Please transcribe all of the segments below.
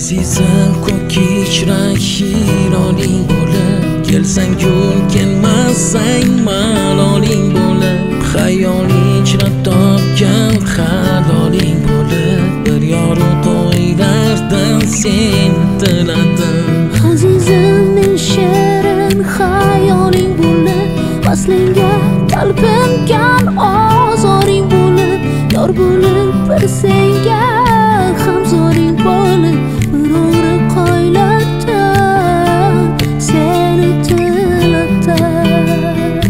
Azizim ko'k kechrak hiloling bo'lib, kelsang yo'l kelmasang maloling bo'lib, xayoling ichra topgan haloling bo'lib, bir yorug' o'ylardan sen tiladim. Azizim men shirin xayoling bo'lib, vaslingga talpingan ozoring bo'lib, yor bo'lib bir senga hamzoring bo'lib, bir og'riq qoylatdim seni tiladim.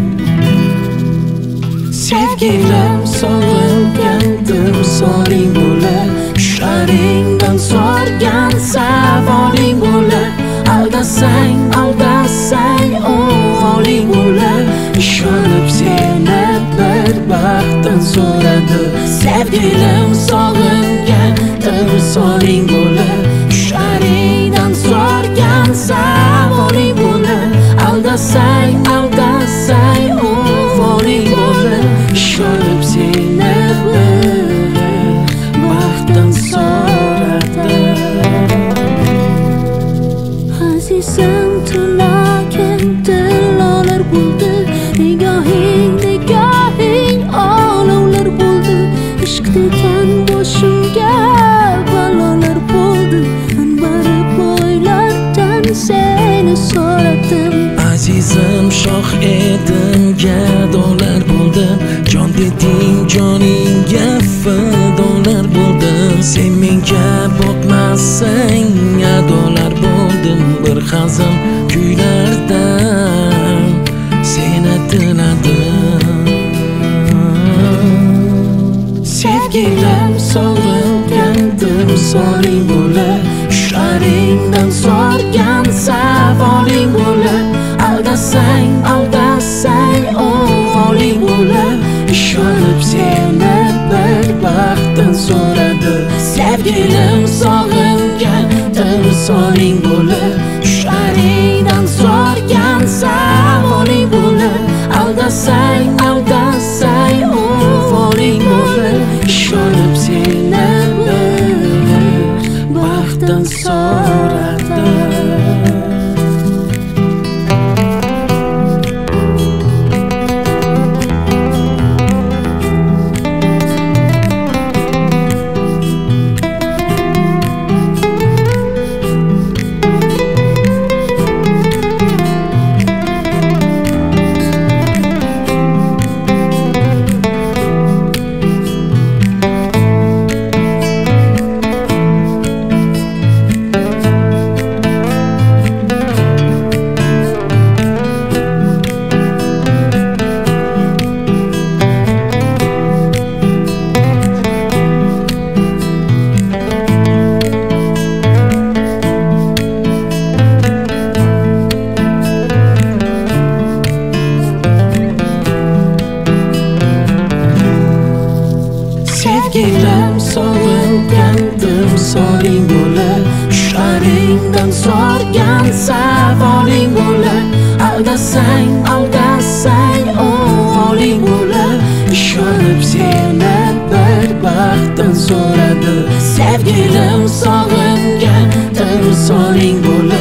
Sevgilim sog'ingandim soling bo'lib, sharingdan sorgan savoling bo'lib, aldasang o'g'oling bo'lib, ishonib seni bir baxtdan so'radi. Sevgilim sog'ingandim soling bo'lib, sharingdan sorgan savoling bo'lib, aldasang o'g'oling bo'lib, ishonib seni bir baxtdan so'radi. Azizim tilagim tillolar bo'ldi, nigohing olovlar bo'ldi, ishq degan boshimga balolar bo'ldi, anbari bo'ylardan seni so'radim. Azizim shoh edim, gadolar bo'ldim, jon deding joningga fidolar bo'ldim, sen menga boqmasang adolar bo'ldim, bir hazin kuylardan seni tiladim. Sevgilim sog'ingandim soling bo'lib, sharingdan sorgan savoling bo'lib, aldasang o'g'oling bo'lib, ishonib seni bir baxtdan so'radi. Sevgilim sog'ingandim soling bo'lib, sharingdan sorgan savoling bo'lib, aldasang o'g'oling bo'lib, ishonib seni bir baxtdan so'radi. Sevgilim sog'ingandim soling bo'lib, sharingdan sorgan savoling bo'lib, aldasang o'g'oling bo'lib, ishonib seni bir baxtdan so'radi. Sevgilim sog'ingandim soling bo'lib,